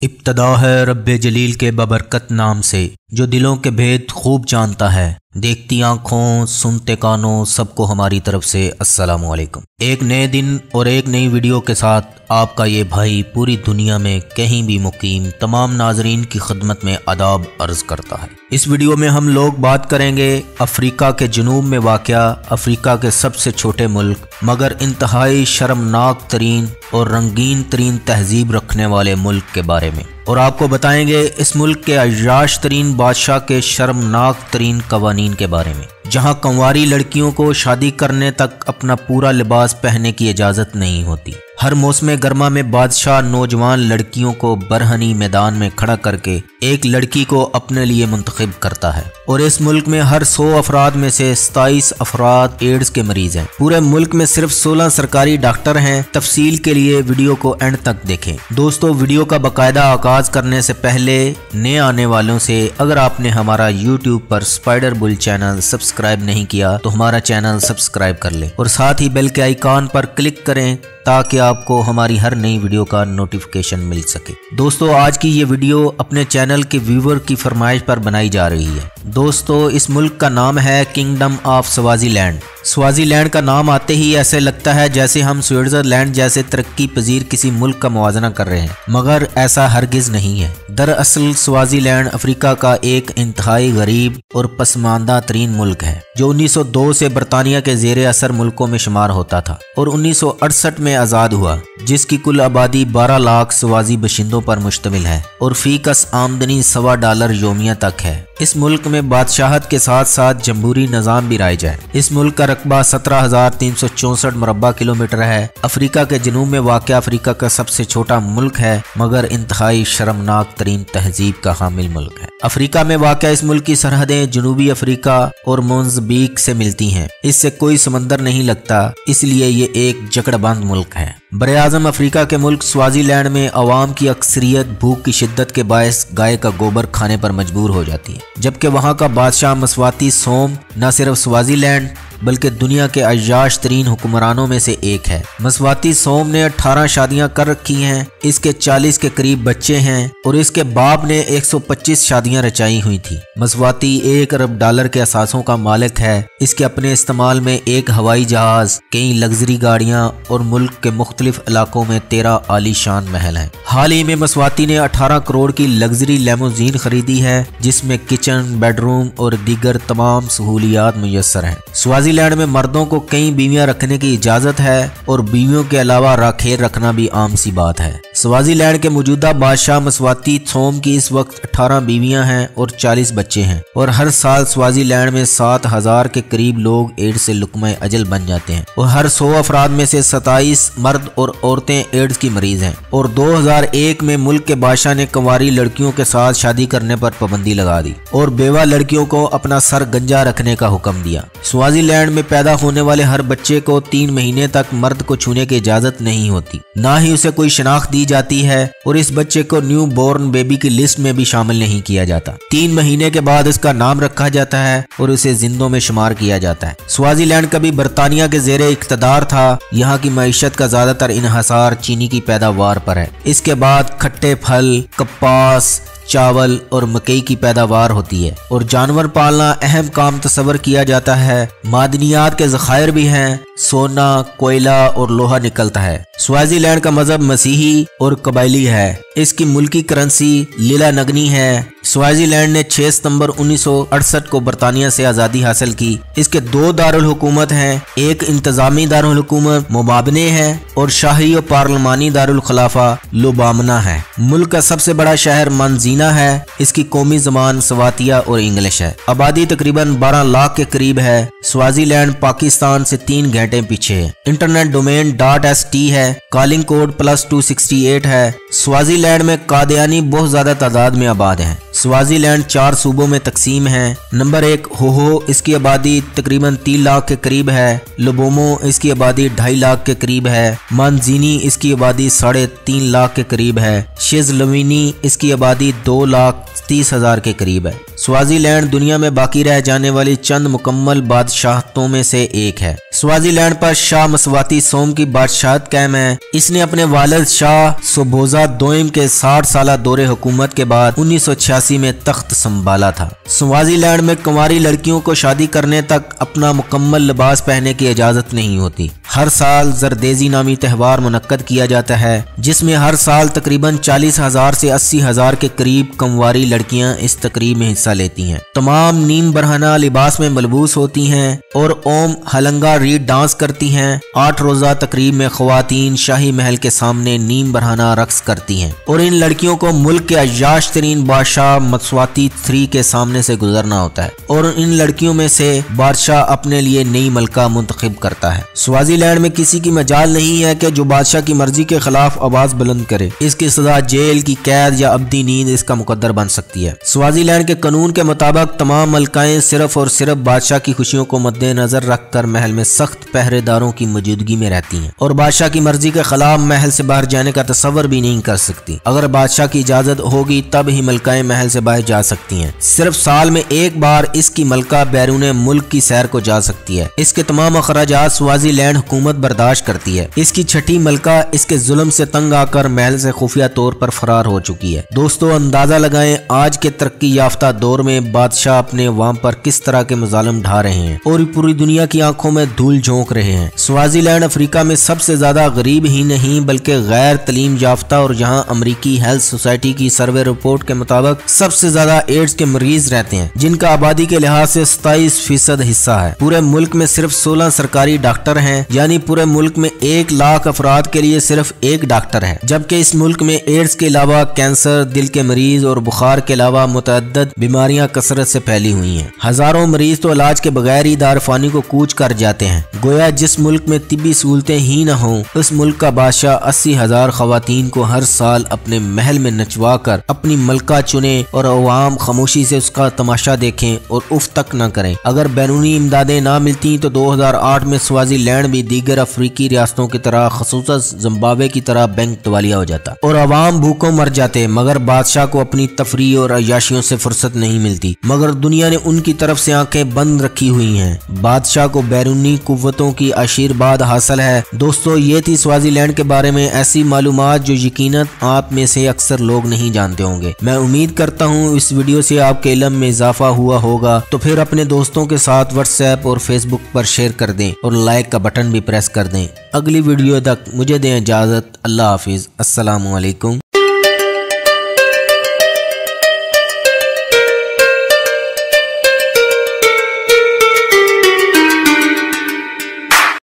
इब्तदा है रब्बे जलील के बबरकत नाम से, जो दिलों के भेद खूब जानता है। देखती आँखों सुनते कानों सबको हमारी तरफ से अस्सलाम वालेकुम। एक नए दिन और एक नई वीडियो के साथ आपका ये भाई पूरी दुनिया में कहीं भी मुकीम तमाम नाजरीन की खिदमत में आदाब अर्ज करता है। इस वीडियो में हम लोग बात करेंगे अफ्रीका के जुनूब में वाक़या अफ्रीका के सबसे छोटे मुल्क मगर इंतहाई शर्मनाक तरीन और रंगीन तरीन तहजीब रखने वाले मुल्क के बारे में, और आपको बताएंगे इस मुल्क के अय्याश तरीन बादशाह के शर्मनाक तरीन कवानीन के बारे में, जहां कंवारी लड़कियों को शादी करने तक अपना पूरा लिबास पहनने की इजाज़त नहीं होती। हर मौसम गर्मा में बादशाह नौजवान लड़कियों को बरहनी मैदान में खड़ा करके एक लड़की को अपने लिए मुंतखब करता है, और इस मुल्क में हर 100 अफराद में से 27 अफराद एड्स के मरीज हैं। पूरे मुल्क में सिर्फ 16 सरकारी डॉक्टर हैं। तफसील के लिए वीडियो को एंड तक देखें। दोस्तों, वीडियो का बाकायदा आगाज करने से पहले नए आने वालों से, अगर आपने हमारा यूट्यूब पर स्पाइडर बुल चैनल सब्सक्राइब नहीं किया तो हमारा चैनल सब्सक्राइब कर लें और साथ ही बेल के आइकॉन पर क्लिक करें ताकि आपको हमारी हर नई वीडियो का नोटिफिकेशन मिल सके। दोस्तों, आज की ये वीडियो अपने चैनल के व्यूवर की फरमाइश पर बनाई जा रही है। दोस्तों, इस मुल्क का नाम है किंगडम ऑफ स्वाजीलैंड। स्वाजीलैंड का नाम आते ही ऐसे लगता है जैसे हम स्विट्जरलैंड जैसे तरक्की पजीर किसी मुल्क का मुआवजा कर रहे हैं, मगर ऐसा हरगिज नहीं है। दरअसल स्वाजीलैंड अफ्रीका का एक इंतहाई गरीब और पसमानदा तरीन मुल्क है, जो 1902 से बरतानिया के जेर असर मुल्कों में शुमार होता था और 1968 में आज़ाद हुआ, जिसकी कुल आबादी 12 लाख स्वाजी बशिंदों पर मुश्तमिल है और फीकस आमदनी $1.25 योमिया तक है। इस मुल्क में बादशाहत के साथ साथ जमहूरी निज़ाम भी राइज है। इस मुल्क का रकबा 17,364 मुरब्बा किलोमीटर है। अफ्रीका के जनूब में वाक़या अफ्रीका का सबसे छोटा मुल्क है, मगर इंतहाई शर्मनाक तरीन तहजीब का हामिल मुल्क है। अफ्रीका में वाक़या इस मुल्क की सरहदें जनूबी अफ्रीका और मोज़म्बिक से मिलती हैं। इससे कोई समंदर नहीं लगता, इसलिए ये एक जकड़बंद मुल्क है। बरे-आज़म अफ्रीका के मुल्क स्वाजीलैंड में अवाम की अक्सरियत भूख की शिद्दत के बायस गाय का गोबर खाने पर मजबूर हो जाती है, जबकि वहाँ का बादशाह मस्वाती सोम न सिर्फ स्वाजीलैंड बल्कि दुनिया के अय्याश तरीन हुक्मरानों में से एक है। मस्वाती सोम ने 18 शादियां कर रखी हैं, इसके 40 के करीब बच्चे हैं और इसके बाप ने 125 शादियां रचाई हुई थी। मस्वाती $1 अरब के असासों का मालिक है। इसके अपने इस्तेमाल में एक हवाई जहाज, कई लग्जरी गाड़ियां और मुल्क के मुख्तलिफ इलाकों में 13 आलीशान महल हैं। हाल ही में मस्वाती ने 18 करोड़ की लग्जरी लेमोजीन खरीदी है, जिसमें किचन, बेडरूम और दीगर तमाम सहूलियात मुयस्सर हैं। स्वाजीलैंड में मर्दों को कई बीवियां रखने की इजाजत है और बीवियों के अलावा राखेल रखना भी आम सी बात है। स्वाजीलैंड के मौजूदा बादशाह मस्वाती सोम की इस वक्त 18 बीवियां हैं और 40 बच्चे हैं, और हर साल स्वाजीलैंड में 7,000 के करीब लोग एड्स से लुकमा अजल बन जाते हैं और हर 100 अफराद में से 27 मर्द और औरतें एड्स की मरीज हैं। और 2001 में मुल्क के बादशाह ने कंवारी लड़कियों के साथ शादी करने पर पाबंदी लगा दी और बेवा लड़कियों को अपना सर गंजा रखने का हुक्म दिया। स्वाजीलैंड में पैदा होने वाले हर बच्चे को 3 महीने तक मर्द को छूने की इजाजत नहीं होती, ना ही उसे कोई शनाख्त दी जाती है और इस बच्चे को न्यू बोर्न बेबी की लिस्ट में भी शामिल नहीं किया जाता। 3 महीने के बाद इसका नाम रखा जाता है और उसे जिंदों में शुमार किया जाता है। स्वाजीलैंड कभी बरतानिया के जेर इख्तदार था। यहाँ की मईशत का ज्यादातर इन्हसार चीनी की पैदावार पर है। इसके बाद खट्टे फल, कपास, चावल और मकई की पैदावार होती है और जानवर पालना अहम काम तस्वर किया जाता है। मादनियात के ज़खायर भी हैं, सोना, कोयला और लोहा निकलता है। स्वाजीलैंड का मजहब मसीही और कबायली है। इसकी मुल्की करेंसी लीला नगनी है। स्वाजीलैंड ने 6 सितंबर 1968 को बरतानिया से आज़ादी हासिल की। इसके 2 दारुल हुकूमत हैं, एक इंतजामी दारुल हुकूमत मोबाबने है और शाही और पार्लिमानी दारुल खिलाफा लुबामना है। मुल्क का सबसे बड़ा शहर मंजीना है। इसकी कौमी ज़बान स्वातिया और इंग्लिश है। आबादी तकरीबन 12 लाख के करीब है। स्वाजीलैंड पाकिस्तान से 3 घंटे पीछे है। इंटरनेट डोमेन .st है। कॉलिंग कोड +268 है। स्वाजीलैंड में कादियानी बहुत ज्यादा तादाद में आबाद हैं। स्वाजीलैंड 4 सूबों में तकसीम है। नंबर 1 होहो, इसकी आबादी तकरीबन 3 लाख के करीब है। लोबोमो, इसकी आबादी 2.5 लाख के करीब है। मानजीनी, इसकी आबादी 3.5 लाख के करीब है। शिजलवीनी, इसकी आबादी 2,30,000 के करीब है। स्वाजीलैंड दुनिया में बाकी रह जाने वाली चंद मुकम्मल बादशाहतों में से एक है। स्वाजीलैंड पर शाह मसवाती सोम की बादशाहत कायम है। इसने अपने वालिद शाह सोबोजा दोइम के 60 साला दौरे हुकूमत के बाद 1986 में तख्त संभाला था। स्वाजीलैंड में कुंवारी लड़कियों को शादी करने तक अपना मुकम्मल लिबास पहनने की इजाजत नहीं होती। हर साल जरदेजी नामी त्यौहार मुनक्कद किया जाता है, जिसमें हर साल तकरीबन 40,000 से 80,000 के करीब कुंवारी लड़कियां इस तकरीब में हिस्सा लेती हैं। तमाम नीम बरहना लिबास में मलबूस होती हैं और ओम हलंगा रीड डांस करती हैं। 8 रोजा तकरीब में ख्वातीन शाही महल के सामने नीम बरहना रक्स करती हैं और इन लड़कियों को मुल्क के अय्याश तरीन बादशाह मसवाती 3 के सामने से गुजरना होता है और इन लड़कियों में से बादशाह अपने लिए नई मलका मुंतखब करता है। स्वाजीलैंड में किसी की मजाल नहीं है कि जो बादशाह की मर्जी के खिलाफ आवाज बुलंद करे। इसकी सजा जेल की कैद या अब्दी नींद इसका मुकद्दर बन सकती है। स्वाजीलैंड के कानून के मुताबिक तमाम मलकाएं सिर्फ और सिर्फ बादशाह की खुशियों को मद्देनजर रखकर महल में सख्त पहरेदारों की मौजूदगी में रहती हैं और बादशाह की मर्जी के खिलाफ महल से बाहर जाने का तसव्वुर भी नहीं कर सकती। अगर बादशाह की इजाजत होगी तब ही मलकाएं महल से बाहर जा सकती हैं। सिर्फ साल में एक बार इसकी मलका बैरून मुल्क की सैर को जा सकती है। इसके तमाम अखराजात स्वाजीलैंड हुकूमत बर्दाश्त करती है। इसकी छठी मलका इसके जुल्म से तंग आकर महल से खुफिया तौर पर फरार हो चुकी है। दोस्तों, अंदाजा लगाएं आज के तरक्की याफ्ता दौर में बादशाह अपने अवाम पर किस तरह के मजालिम ढा रहे हैं और पूरी दुनिया की आंखों में धूल झोंक रहे हैं। स्वाजीलैंड अफ्रीका में सबसे ज्यादा गरीब ही नहीं बल्कि गैर तलीम याफ्ता और जहां अमरीकी हेल्थ सोसाइटी की सर्वे रिपोर्ट के मुताबिक सबसे ज्यादा एड्स के मरीज रहते हैं, जिनका आबादी के लिहाज से 27% हिस्सा है। पूरे मुल्क में सिर्फ 16 सरकारी डॉक्टर हैं, यानी पूरे मुल्क में 1 लाख अफराद के लिए सिर्फ 1 डॉक्टर है। जबकि इस मुल्क में एड्स के अलावा कैंसर, दिल के मरीज और बुखार के अलावा मुतअद्दिद बीमारियां कसरत से फैली हुई हैं। हजारों मरीज तो इलाज के बगैर ही दारफानी को कूच कर जाते हैं। गोया जिस मुल्क में तिब्बी सहूलतें ही न हों, उस मुल्क का बादशाह 80,000 खवातीन को हर साल अपने महल में नचवा कर अपनी मलका चुने और अवाम खामोशी से उसका तमाशा देखें और उफ तक न करें। अगर बैरूनी इमदादें ना मिलती तो 2008 में स्वाजीलैंड भी दीगर अफ्रीकी रियासतों की तरह खसूसन जिम्बाब्वे की तरह बैंक दिवालिया हो जाता और अवाम भूखों मर जाते। मगर बादशाह को अपनी तफरीह और अय्याशियों से फुर्सत नहीं मिलती, मगर दुनिया ने उनकी तरफ से आंखें बंद रखी हुई हैं। बादशाह को बैरूनी कुव्वतों की आशीर्वाद हासिल है। दोस्तों, ये थी स्वाजीलैंड के बारे में ऐसी मालूमात जो यकीनन आप में से अक्सर लोग नहीं जानते होंगे। मैं उम्मीद करता हूँ इस वीडियो से आपके इल्म में इजाफा हुआ होगा, तो फिर अपने दोस्तों के साथ व्हाट्सएप और फेसबुक पर शेयर कर दें और लाइक का बटन भी प्रेस कर दें। अगली वीडियो तक मुझे दें इजाजत। अल्लाह हाफिज। अस्सलामु अलैकुम।